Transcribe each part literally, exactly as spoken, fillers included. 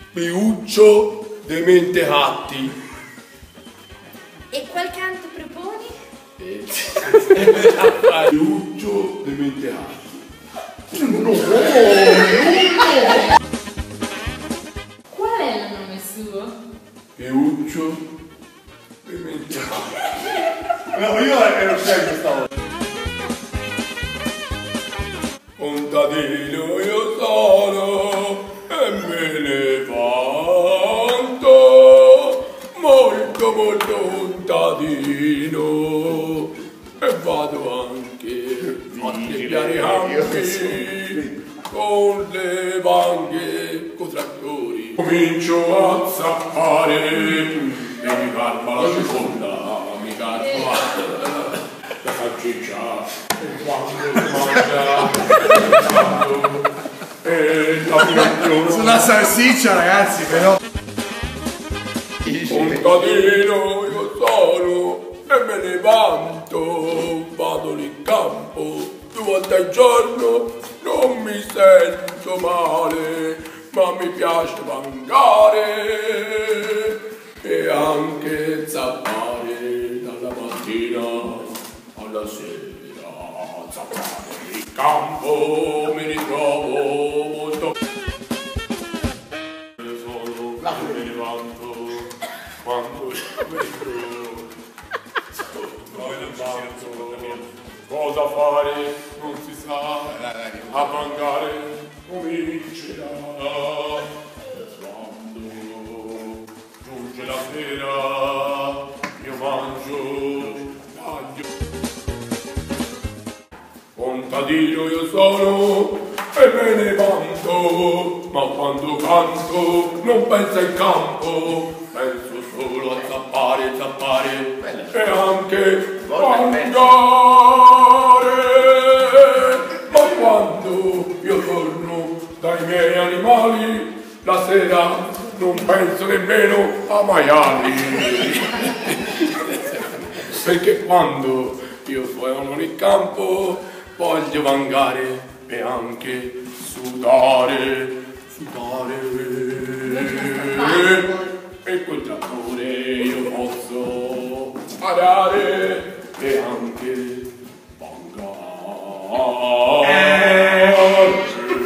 Piuccio de Mentehatti. E qual canto proponi? Piuccio de Mentehatti. No, no. Qual è il nome suo? Piuccio de Mentehatti. No, io ero sempre stavolta. Contadino io sono e me ne vanto, molto molto contadino, e vado anche a piare campi con le vanghe, con trattori. Comincio a zappare e mi calma la seconda, mi calma la salsiccia. Quando mangia, quando e la più Sulla salsiccia, ragazzi, però. contadino io sono e me ne vanto, vado in campo due volte al giorno, non mi sento male, ma mi piace vangare e anche zappare dalla mattina alla sera. Il campo mi ritrovo molto. Solo me ne vanto quando vedo. Cosa fare non si sa, a vangare comincerà. Quando giunge la sera io mangio l'aglio. Contadino io sono e me ne vanto, ma quando canto non penso al campo, penso solo a zappare, zappare e anche vangare. Ma quando io torno dai miei animali, la sera non penso nemmeno a maiali. Perché quando io sono nel campo voglio vangare e anche sudare, sudare. E col trattore io posso arare e anche vangare.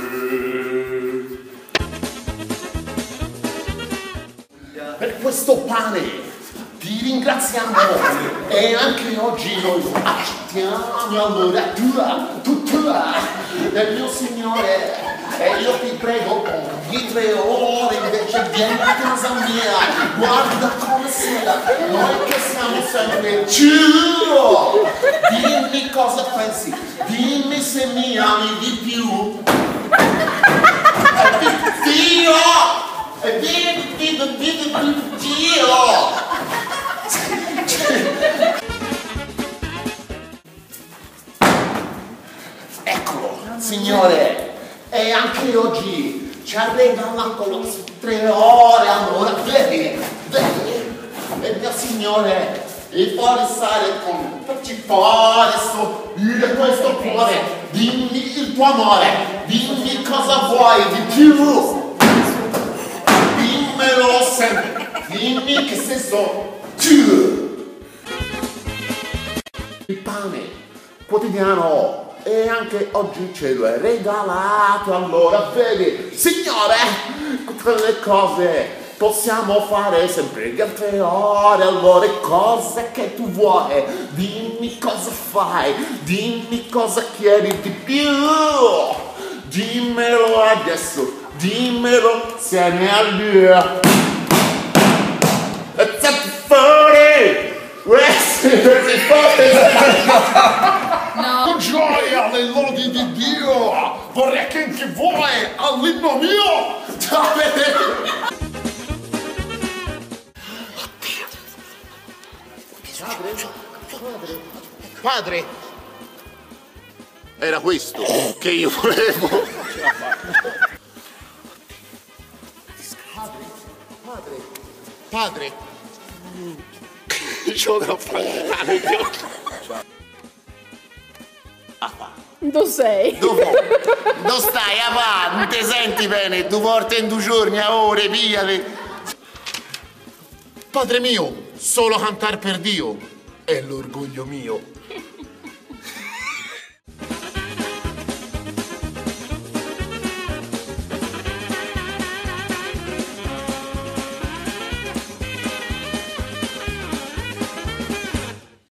Per questo pane ti ringraziamo e anche oggi noi accettiamo allora tua, tua, del mio Signore, e io ti prego ogni tre ore invece vieni a casa mia, guarda come sia, noi che siamo sempre giù, dimmi cosa pensi, dimmi se mi ami di più, Dio, e dimmi, dimmi, dimmi, Dio. Eccolo, Signore, e anche oggi ci ha regalato le tre ore, allora vedi, vedi, e mio Signore, e può restare con ci può adesso dire questo cuore, dimmi il tuo amore, dimmi cosa vuoi di più, dimmelo sempre, dimmi che senso tu. Il pane quotidiano e anche oggi ce lo hai regalato, allora vedi, Signore, tutte le cose possiamo fare sempre in tre ore, allora cosa che tu vuoi, dimmi cosa fai, dimmi cosa chiedi di più, dimmelo adesso, dimmelo se ne ha lui. E zatti fuori! No. Gioia nel nome di Dio! Vorrei che anche voi all'inno mio! Padre? Padre? Padre? Era questo che io volevo! Padre? Padre? Padre? C'ho da fare! Dove sei? Dove? Dove stai? Apà, non ti senti bene? Due volte in due giorni, a ore, pigliate. Padre mio, solo cantar per Dio è l'orgoglio mio.